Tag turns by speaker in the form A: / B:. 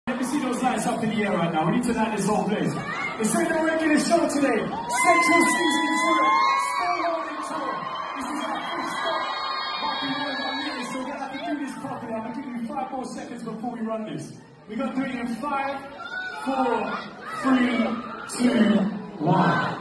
A: Let me see those lights up in the air right now. We need to light this whole place. This ain't no regular show today. Central Season Tour. Still Morning Tour. This is our first stop. Might be one of our leaders, so we're going to have to do this properly. I'm going to give you 5 more seconds before we run this. We're going to do it in 5, 4, 3, 2, 1.